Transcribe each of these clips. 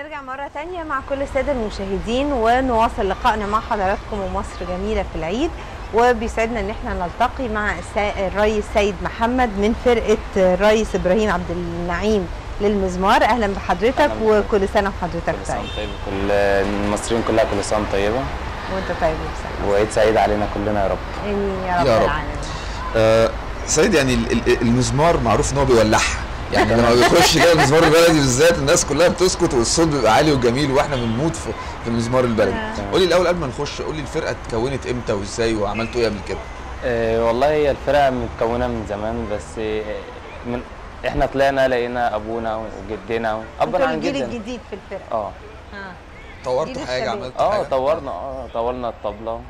نرجع مرة تانية مع كل السادة المشاهدين ونواصل لقائنا مع حضراتكم ومصر جميلة في العيد. وبيسعدنا ان احنا نلتقي مع الريس سيد محمد من فرقة الريس ابراهيم عبد النعيم للمزمار. اهلا بحضرتك وكل سنة وحضرتك طيب. كل سنة طيب. طيب، كل المصريين كلها كل سنة طيبة وانت طيب وسهلا وعيد سعيد علينا كلنا يا رب. امين يا رب يا رب. العالمين. سيد، يعني المزمار معروف ان هو بيولعها، يعني لما بيخش كده المزمار البلدي بالذات الناس كلها بتسكت والصوت بيبقى عالي وجميل واحنا بنموت في المزمار البلدي. قولي الاول قبل ما نخش، قولي الفرقه اتكونت امتى وازاي وعملتوا ايه قبل كده؟ والله هي الفرقة متكونة من زمان، بس من احنا طلعنا لقينا ابونا وجدنا ابا عن الجيل جدا. الجديد في الفرقة. طورتوا جيل حاجه؟ الشباب. عملتوا حاجه؟ طورنا الطبلة.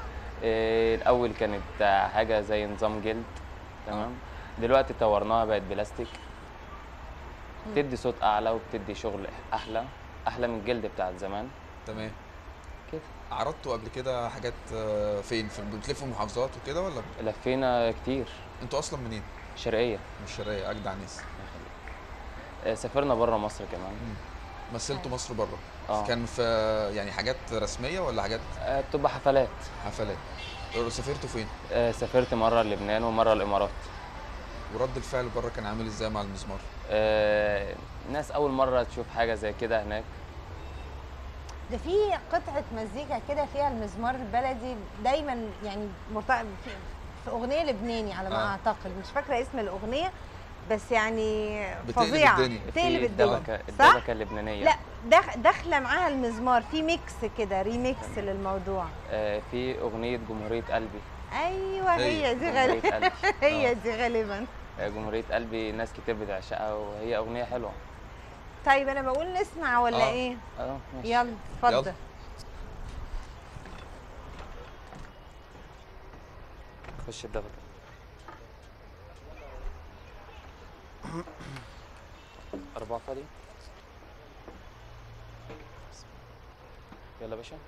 الاول كانت حاجة زي نظام جلد، تمام. دلوقتي طورناها بقت بلاستيك، بتدي صوت اعلى وبتدي شغل احلى من الجلد بتاعت زمان. تمام كده. عرضتوا قبل كده حاجات فين؟ بتلفوا محافظات وكده ولا؟ لفينا كتير. انتوا اصلا منين؟ شرقية. من الشرقيه، اجدع ناس. سافرنا بره مصر كمان. مثلتوا مصر بره؟ كان في يعني حاجات رسميه ولا حاجات؟ بتبقى حفلات. سافرتوا فين؟ سافرت مره لبنان ومره الامارات. ورد الفعل بره كان عامل ازاي مع المزمار؟ الناس اول مره تشوف حاجه زي كده هناك. ده في قطعة مزيكا كده فيها المزمار البلدي دايما، يعني في اغنية لبناني على ما اعتقد، مش فاكرة اسم الاغنية، بس يعني فظيعة بتقلب الدنيا. الدبكة اللبنانية. لا داخلة معاها المزمار في ميكس كده، ريميكس للموضوع. في اغنية جمهورية قلبي. ايوه هي دي غالبا. هي دي غالبا جمهورية قلبي، ناس كتير بتعشقها وهي اغنية حلوة. طيب انا بقول نسمع ولا ايه؟ ماشي. يلا اتفضل. خش الدبكة. أربعة فاضي. يلا باشا.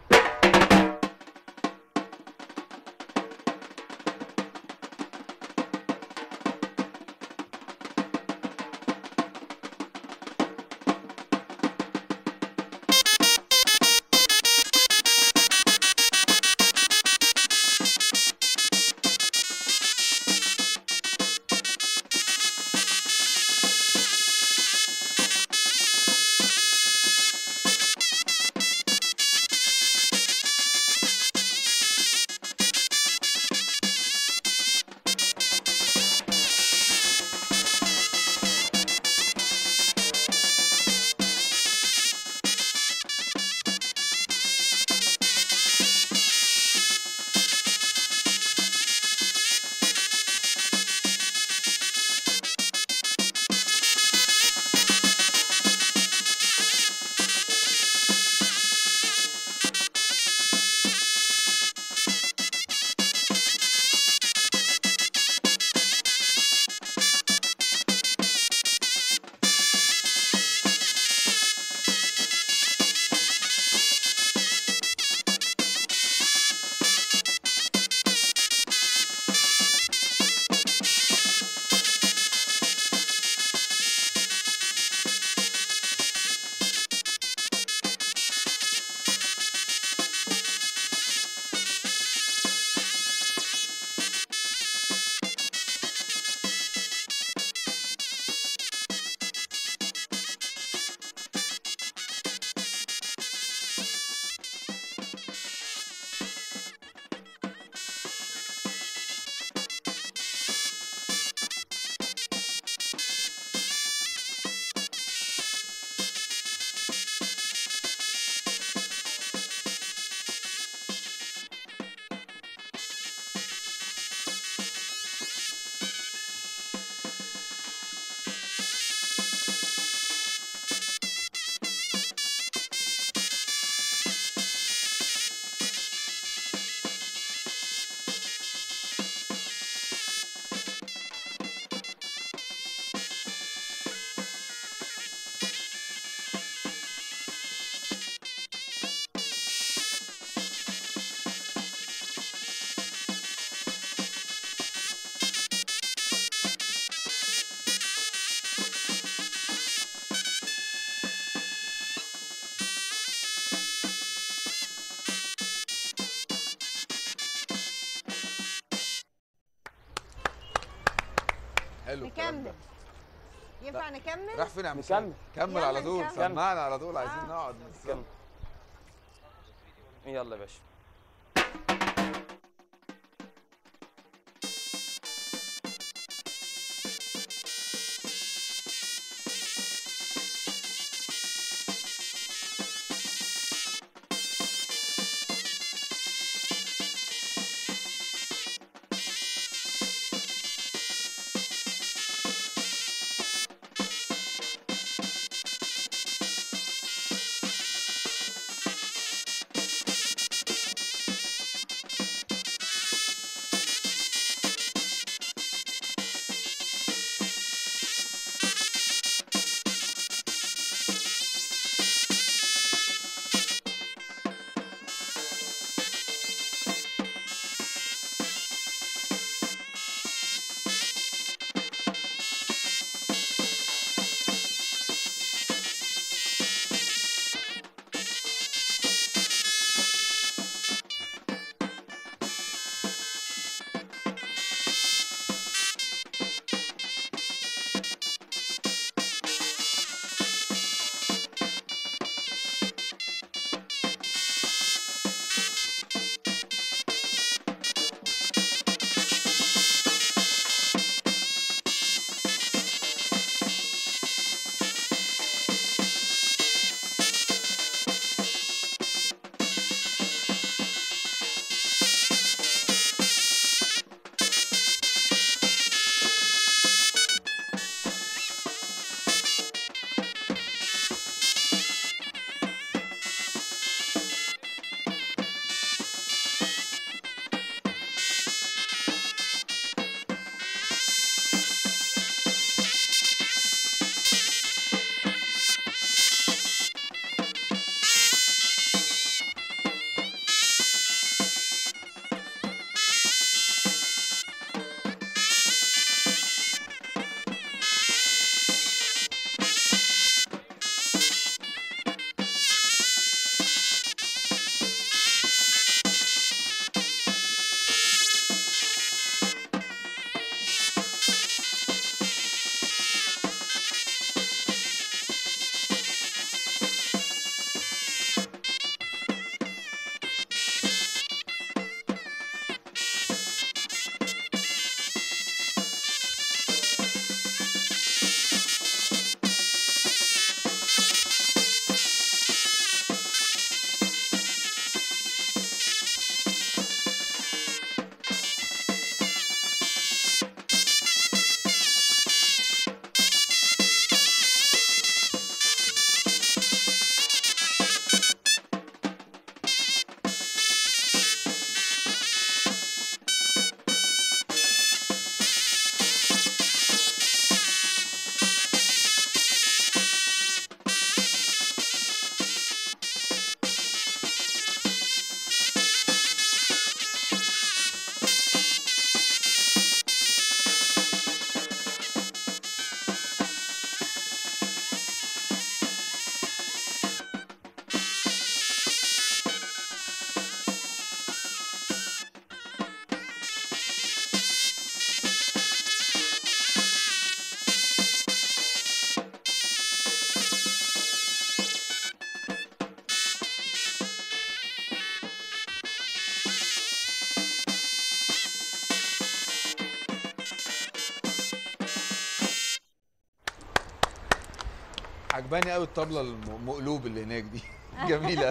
حلو الكلام نكمل. ده. ينفع نكمل؟ راح فين يا عم نكمل. سيد؟ كمل يلا على طول، نكمل. سمعنا على طول، عايزين نقعد كمل. يلا يا باشا. عجباني قوي الطبله المقلوب اللي هناك دي جميله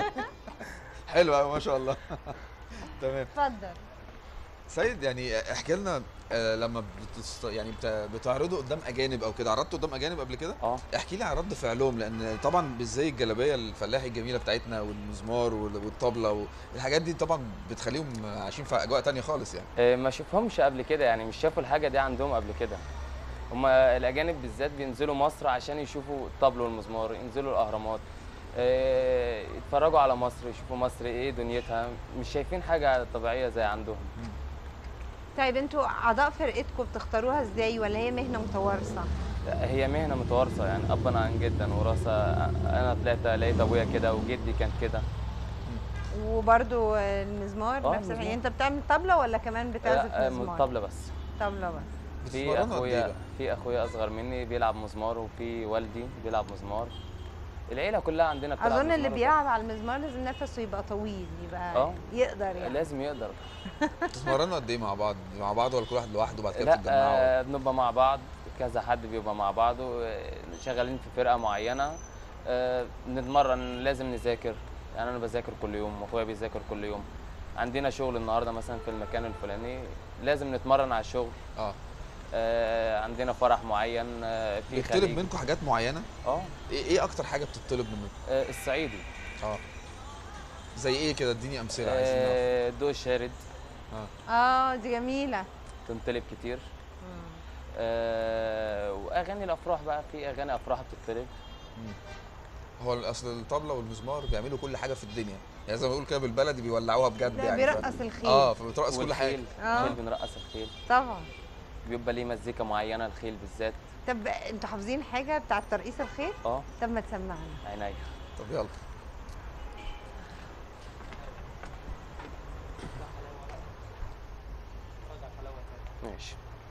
حلوه قوي ما شاء الله تمام. اتفضل. سيد يعني احكي لنا لما يعني بتعرضوا قدام اجانب او كده، عرضتوا قدام اجانب قبل كده؟ احكي لي عن رد فعلهم، لان طبعا بالزي الجلابيه الفلاحي الجميله بتاعتنا والمزمار والطبله والحاجات دي طبعا بتخليهم عايشين في اجواء تانية خالص يعني. ما شافهمش قبل كده، يعني مش شافوا الحاجه دي عندهم قبل كده. هما الاجانب بالذات بينزلوا مصر عشان يشوفوا الطبل والمزمار، ينزلوا الاهرامات، يتفرجوا على مصر، يشوفوا مصر ايه دنيتها، مش شايفين حاجه طبيعيه زي عندهم. طيب انتوا اعضاء فرقتكم بتختاروها ازاي، ولا هي مهنه متوارثه؟ هي مهنه متوارثه، يعني ابا عن جدا وراثه. انا طلعت لقيت ابويا كده وجدي كان كده. وبرده المزمار نفس الحاجه. انت بتعمل طبله ولا كمان بتعزف مزمار؟ طبله بس. طبله بس. بتتمرنوا قد ايه بقى؟ في اخويا اصغر مني بيلعب مزمار، وفي والدي بيلعب مزمار. العيله كلها عندنا بتلعب اظن مزمار اللي بيلعب على المزمار لازم نفسه يبقى طويل، يبقى يقدر يعني. لازم يقدر. بتتمرنوا قد ايه مع بعض ولا كل واحد لوحده وبعد كده لا بتتجمعوا؟ بنبقى مع بعض، كذا حد بيبقى مع بعض شغالين في فرقه معينه. بنتمرن، لازم نذاكر. يعني انا بذاكر كل يوم واخويا بيذاكر كل يوم. عندنا شغل النهارده مثلا في المكان الفلاني، لازم نتمرن على الشغل. اه. عندنا فرح معين في بيطلب خليج. منكم حاجات معينه؟ اه ايه اكتر حاجه بتطلب منكم؟ الصعيدي. اه. زي ايه كده؟ اديني امثله عايزين نعرف. الضوء الشارد دي جميله. تنطلب كتير. واغاني الافراح بقى، في اغاني افراح بتطلب. هو اصل الطبله والمزمار بيعملوا كل حاجه في الدنيا، يعني زي ما بنقول كده بالبلدي بيولعوها بجد ده يعني. بيرقص الخيل. فبترقص كل حاجه. الخيل بنرقص الخيل طبعا. بيبقى ليه مزيكا معينه الخيل بالذات. طب انتوا حافظين حاجه بتاعه ترقيص الخيل؟ طب ما تسمعنا. عينيا. طب يلا. ماشي.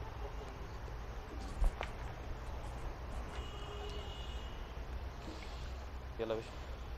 يلا يا باشا.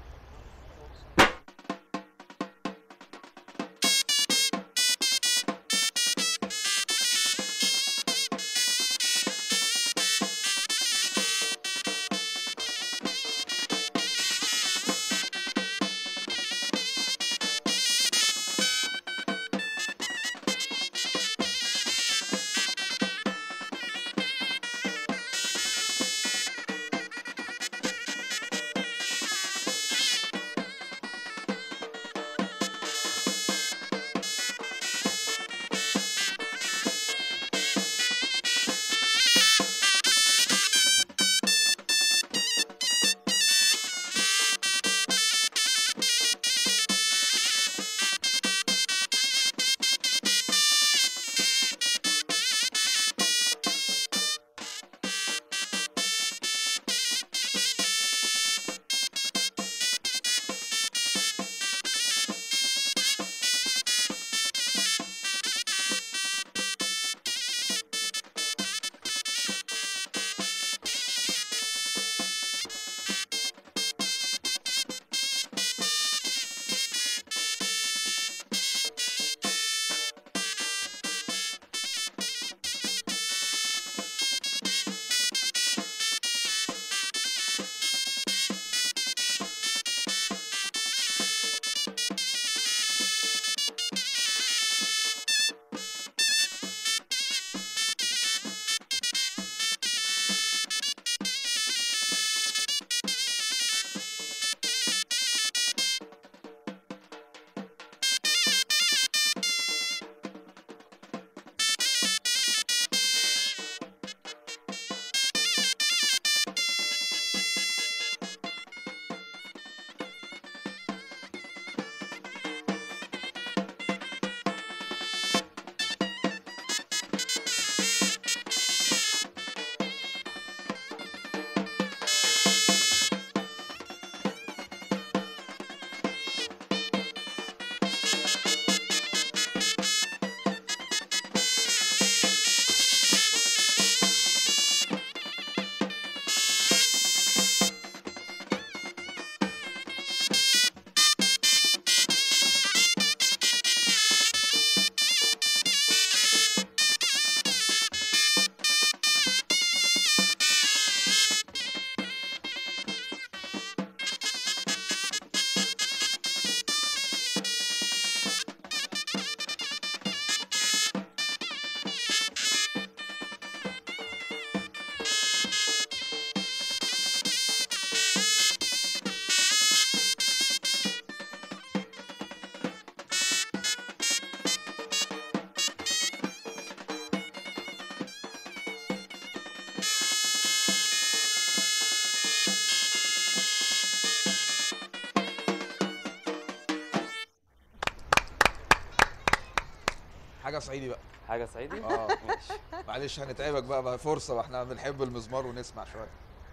حاجه صعيدي بقى. حاجه صعيدي. ماشي. معلش هنتعبك بقى فرصه، واحنا بنحب المزمار ونسمع شويه.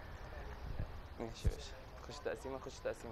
ماشي يا باشا. خش تقسيمه خش تقسيمه.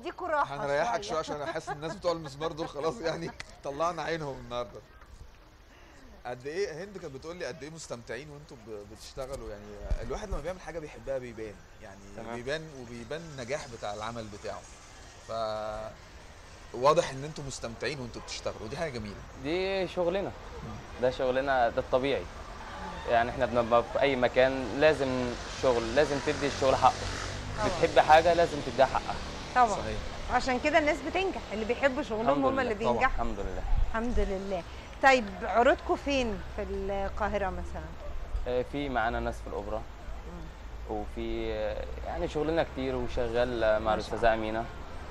هنديكوا راحه هنريحك شويه عشان انا حاسس الناس بتوع المزمار دول خلاص يعني طلعنا عينهم النهارده. قد ايه هند كانت بتقول لي قد ايه مستمتعين وانتم بتشتغلوا، يعني الواحد لما بيعمل حاجه بيحبها بيبان، يعني تمام. بيبان النجاح بتاع العمل بتاعه. ف واضح ان انتم مستمتعين وانتم بتشتغلوا، ودي حاجه جميله. دي شغلنا، ده شغلنا، ده الطبيعي. يعني احنا بنبقى في اي مكان لازم الشغل، لازم تدي الشغل حقه. طبعاً. بتحب حاجه لازم تديها حقها. طبعا صحيح. عشان كده الناس بتنجح، اللي بيحبوا شغلهم هم اللي طبعاً. بينجحوا. الحمد لله. الحمد لله. طيب عروضكم فين في القاهره مثلا؟ في معانا ناس في الاوبرا، وفي يعني شغلنا كتير، وشغال مع الاستاذه امينه،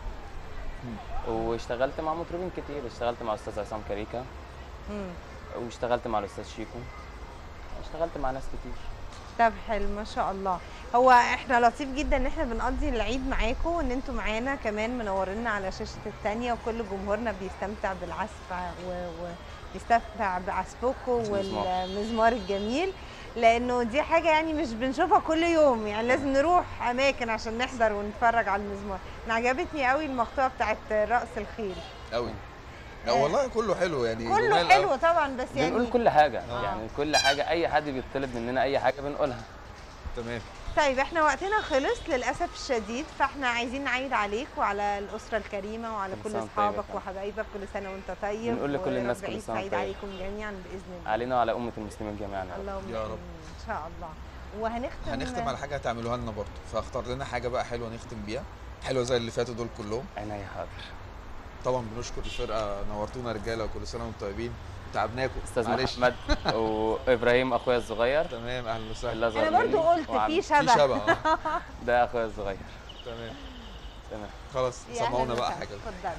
واشتغلت مع مطربين كتير، اشتغلت مع الاستاذ عصام كاريكا، واشتغلت مع الاستاذ شيكو، اشتغلت مع ناس كتير. طب حلو ما شاء الله. هو احنا لطيف جدا ان احنا بنقضي العيد معاكم، وان انتوا معانا كمان منورينا على شاشه التانية، وكل جمهورنا بيستمتع بالعزف وبيستمتع بعزفكم والمزمار الجميل، لانه دي حاجه يعني مش بنشوفها كل يوم، يعني لازم نروح اماكن عشان نحضر ونتفرج على المزمار. انا عجبتني قوي المقطوعه بتاعت رأس الخيل قوي. لا والله كله حلو يعني، كله جمال حلو قوي. طبعا، بس يعني بنقول كل حاجه. يعني كل حاجه، اي حد بيطلب مننا اي حاجه بنقولها. تمام. طيب احنا وقتنا خلص للاسف الشديد، فاحنا عايزين نعيد عليك وعلى الاسره الكريمه وعلى كل كل سنة وانت اصحابك طيب. وحبايبك، كل سنه وانت طيب. بنقول لكل الناس ورب كل عيد سنة وانت سعيد طيب. عليكم جميعا باذن الله. علينا وعلى امه المسلمين جميعا. اللهم يا رب. آمين. ان شاء الله. وهنختم هنختم على حاجه هتعملوها لنا برضه، فاختار لنا حاجه بقى حلوه نختم بيها، حلوه زي اللي فاتوا دول كلهم. عينيا حاضر. طبعا بنشكر الفرقه، نورتونا رجاله، وكل سنه وانتم طيبين، تعبناكم استاذ معلش. محمد وابراهيم اخويا الصغير. تمام، اهلا وسهلا. اللي أصغر انا برضو مني قلت في في شبه. شبه ده اخويا الصغير. تمام تمام. خلاص يا أهلاً سمعونا بقى وسهلاً. حاجه. اتفضل.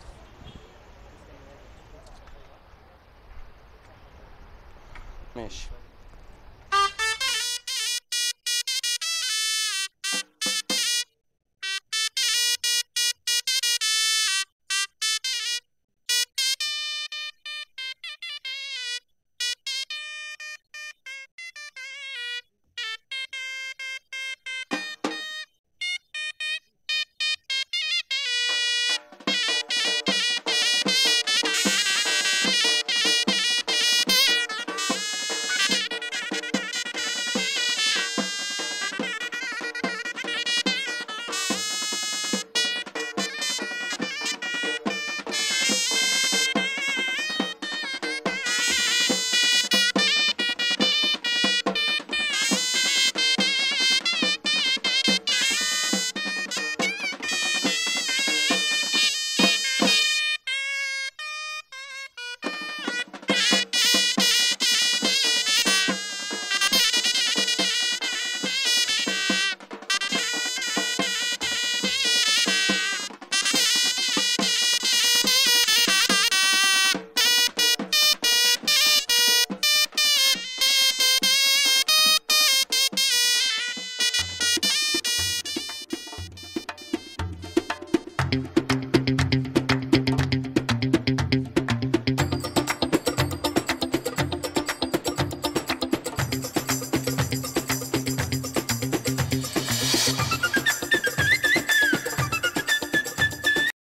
ماشي.